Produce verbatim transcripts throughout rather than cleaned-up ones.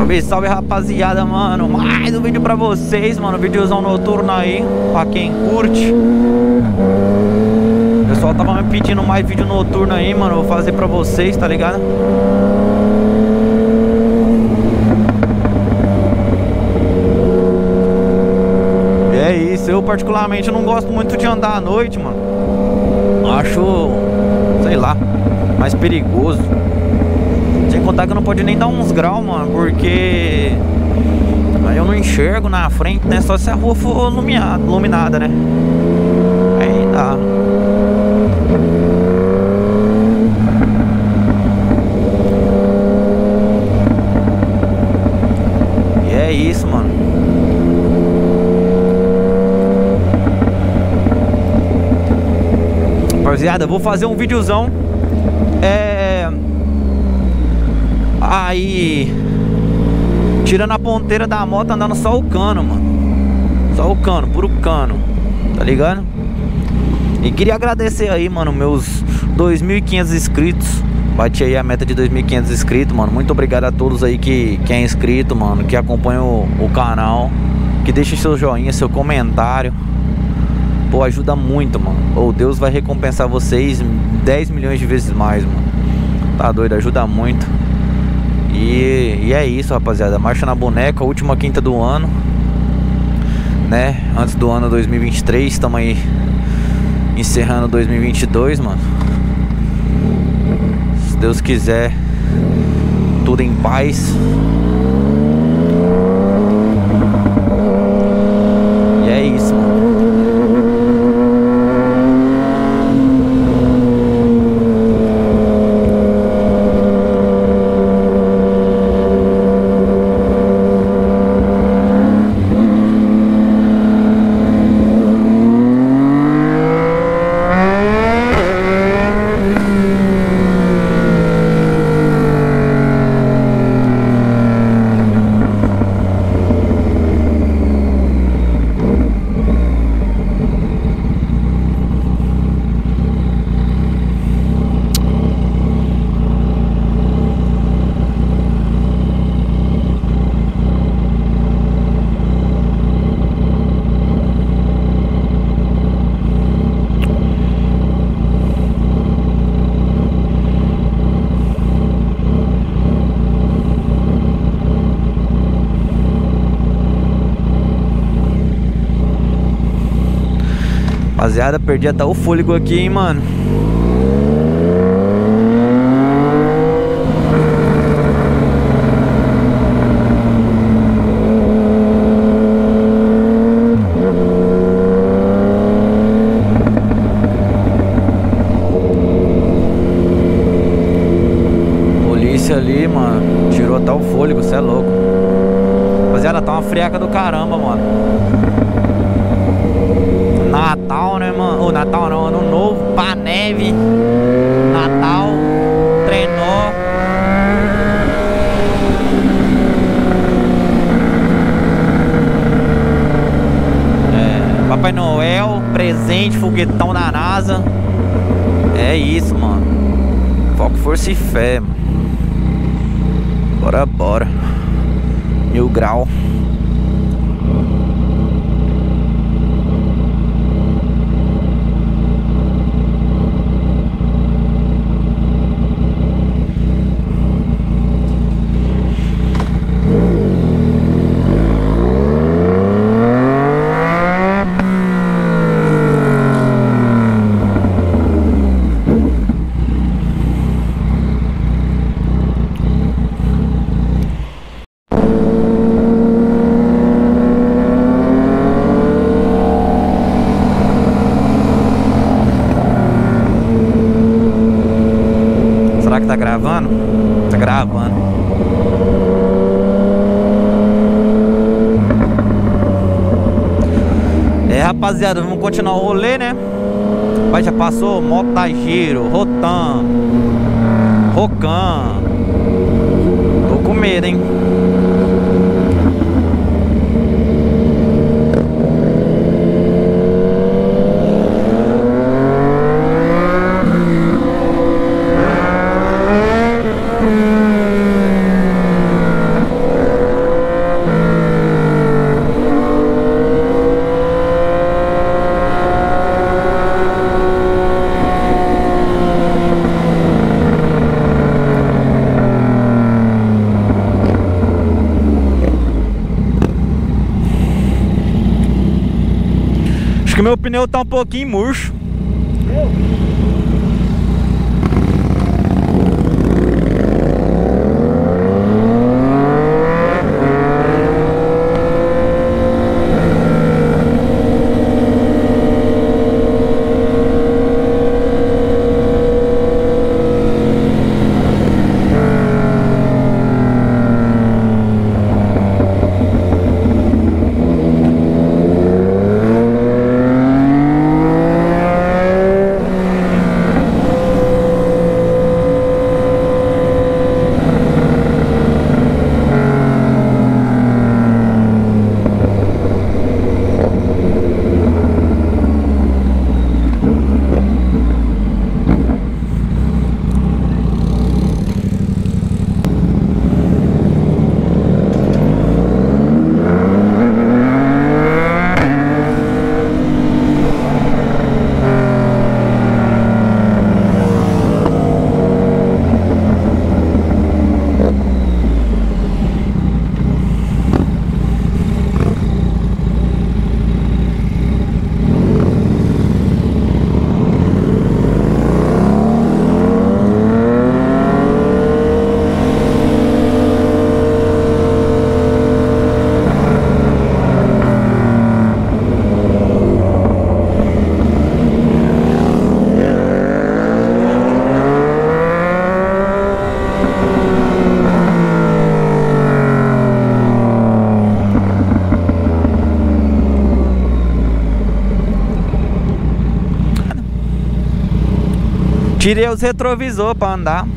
Salve, salve, rapaziada, mano. Mais um vídeo pra vocês, mano. Videozão noturno aí, pra quem curte. O pessoal tava me pedindo mais vídeo noturno aí, mano. Vou fazer pra vocês, tá ligado? E é isso. Eu particularmente não gosto muito de andar à noite, mano. Acho, sei lá, mais perigoso. Sem contar que não pode nem dar uns graus, mano, porque aí eu não enxergo na frente, né? Só se a rua for iluminada, iluminada, né? Aí dá. E é isso, mano. Rapaziada, eu vou fazer um videozão. É... Aí, tirando a ponteira da moto, andando só o cano, mano. Só o cano, puro cano, tá ligado? E queria agradecer aí, mano, meus dois mil e quinhentos inscritos. Bati aí a meta de dois mil e quinhentos inscritos, mano. Muito obrigado a todos aí que, que é inscrito, mano, que acompanha o, o canal, que deixa seu joinha, seu comentário. Pô, ajuda muito, mano. Ou Deus vai recompensar vocês dez milhões de vezes mais, mano. Tá doido, ajuda muito. E, e é isso, rapaziada. Marcha na boneca, última quinta do ano, né? Antes do ano dois mil e vinte e três. Estamos aí encerrando dois mil e vinte e dois, mano. Se Deus quiser, tudo em paz. E é isso, mano. Rapaziada, perdi até o fôlego aqui, hein, mano. Polícia ali, mano, tirou até o fôlego, cê é louco. Rapaziada, tá uma friaca do caramba, mano. Natal, né, mano? O Natal não, Ano Novo, pá, neve, Natal, trenó. É, Papai Noel, presente, foguetão da NASA. É isso, mano. Foco, força e fé, mano. Bora, bora. Mil grau. Será que tá gravando? Tá gravando. É, rapaziada, vamos continuar o rolê, né? Mas já passou Motagiro, Rotan, Rocan. Tô com medo, hein? meu pneu tá um pouquinho murcho. Tirei os retrovisores pra andar.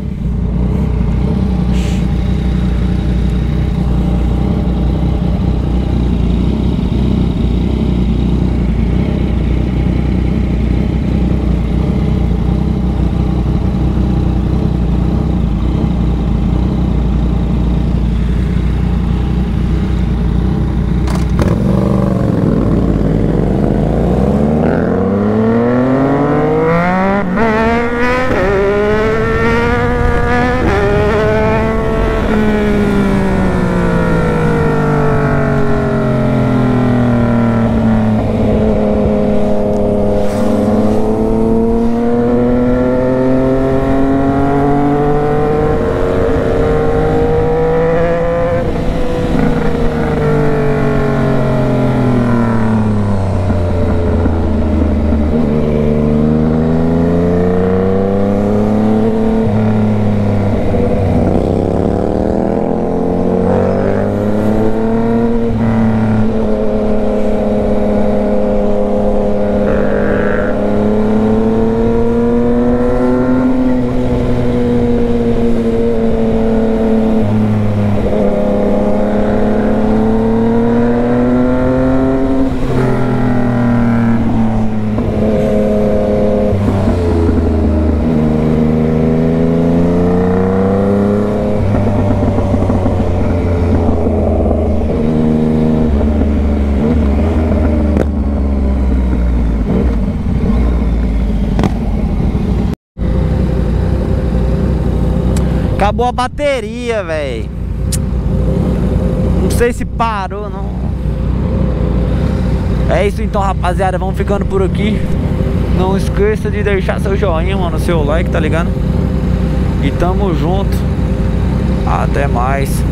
Acabou a bateria, velho. Não sei se parou, não. É isso então, rapaziada. Vamos ficando por aqui. Não esqueça de deixar seu joinha, mano, seu like, tá ligado? E tamo junto. Até mais.